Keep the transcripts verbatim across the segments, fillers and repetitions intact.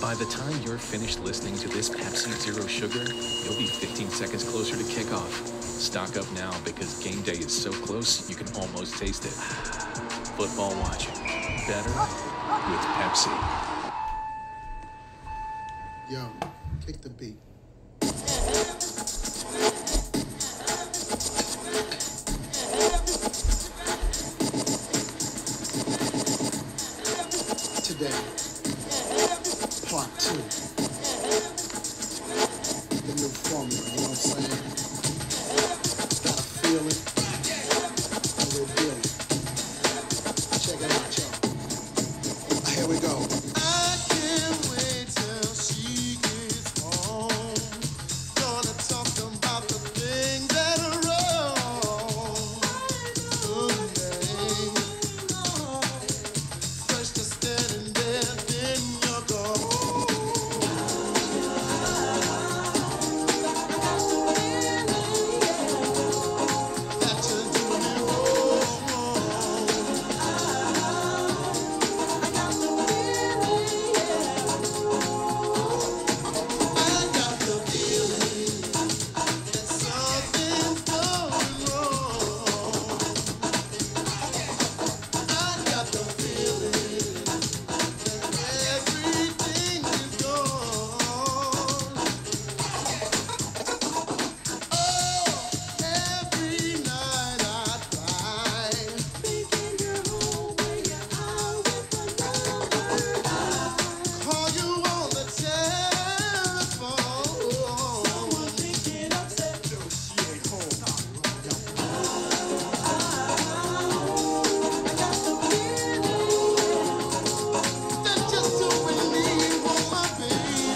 By the time you're finished listening to this Pepsi Zero Sugar, you'll be fifteen seconds closer to kickoff. Stock up now because game day is so close, you can almost taste it. Football watching. Better with Pepsi. Yo, kick the beat. Today, part two. The new formula, you know what I'm saying? Gotta feel it, and we'll deal it. Check it out, y'all. Here we go. I can't wait till she gets home. Gonna talk about the things that are wrong. Someday. First you're standing there, then you're gone. That you're doing it wrong. I got the feeling that something's going wrong. I got the feeling that everything is gone. Oh, every night I cry, thinking you're home when you're out with another guy. Call you on the telephone. Someone thinking upset. No, she ain't home. That you're doing me for my baby.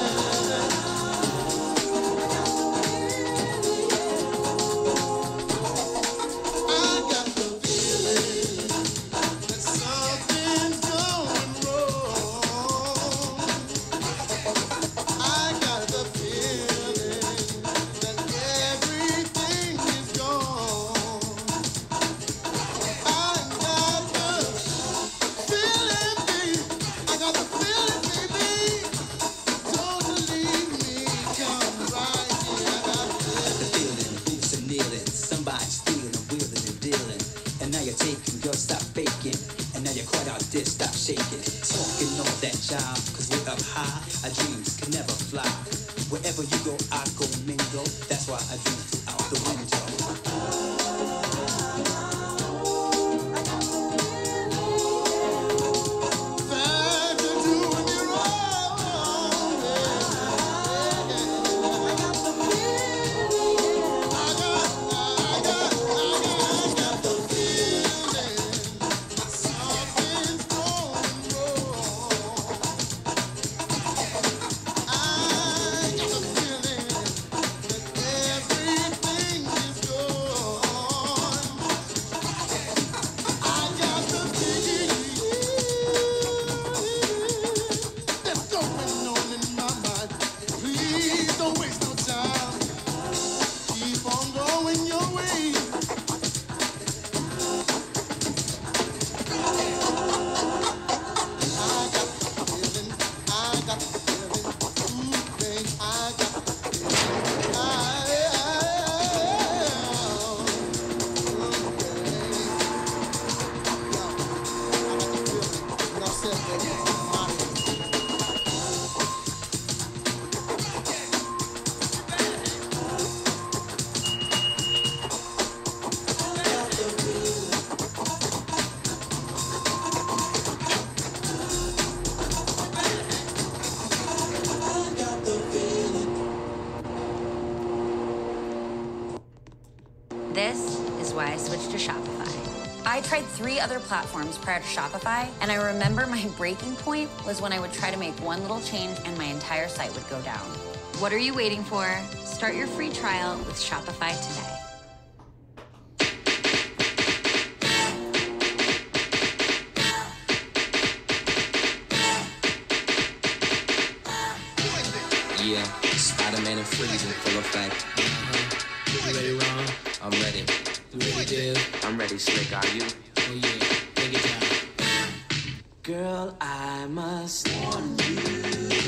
I got the feeling that something's going wrong. I got the feeling that everything is gone. I got the feeling, baby. I got the feeling, baby. Don't leave me, come right here. I got the The feeling, who's a kneeling, somebody stealing and wheeling and dealing. And now you're taking, girl, stop faking. And now you're caught out there, stop shaking. Talking all that job, cause we're up high. Our dreams can never fly. Wherever you go, I go mingle. That's why I dream throughout the window. fact you're doing me wrong. I got, I got, I got the feeling something's going wrong. I got the feeling that everything is gone. I got the feeling that's going on in my mind. Please don't waste no time. Keep on going your way. I got the feeling, I got the feeling, ooh, babe, I got the feeling, I, This is why I switched to Shopify. I tried three other platforms prior to Shopify, and I remember my breaking point was when I would try to make one little change and my entire site would go down. What are you waiting for? Start your free trial with Shopify today. Yeah, Spider-Man and Freeze in full effect. You ready, Ron? I'm ready. You ready, Dale? I'm ready, Slick. Are you? Oh yeah, take it down. Girl, I must warn you.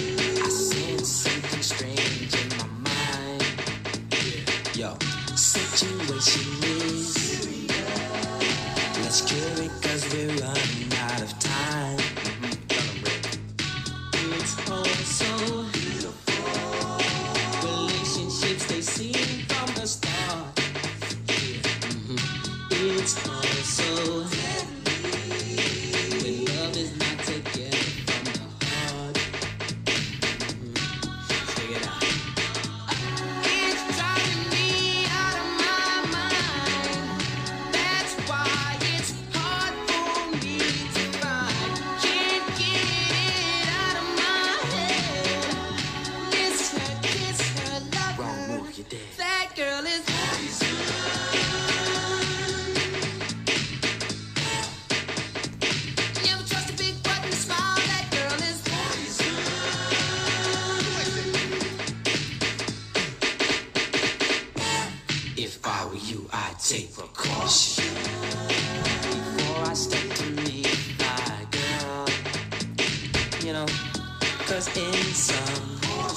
take precaution before I step to meet my girl. You know, cause in some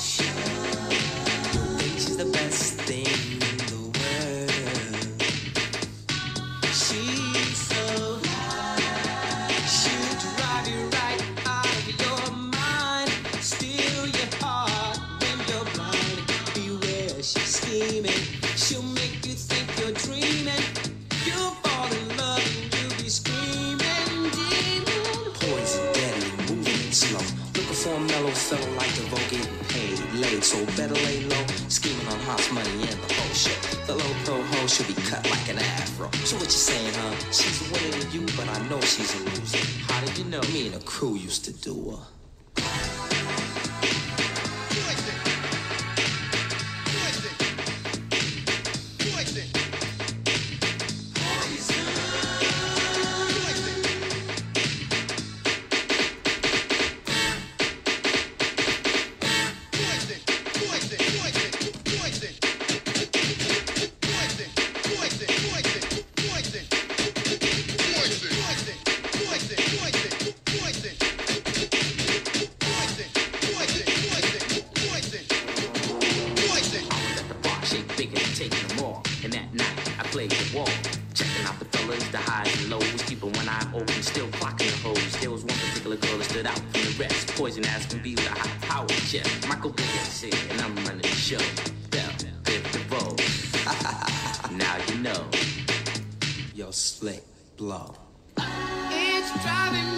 you think she's the best thing in the world. She's so high, she'll drive you right out of your mind, steal your heart when you're blind. Beware, she's scheming, she'll make you think you're dreaming. You'll fall in love and you'll be screaming, demon. Poison, deadly, moving slow. Looking for a mellow fellow like the vote, getting paid, laid, so better lay low. Scheming on house money and the whole shit. The low pro hoe should be cut like an afro. So what you saying, huh? She's a winner to you, but I know she's a loser. How did you know? Me and the crew used to do her. Slick blow. It's driving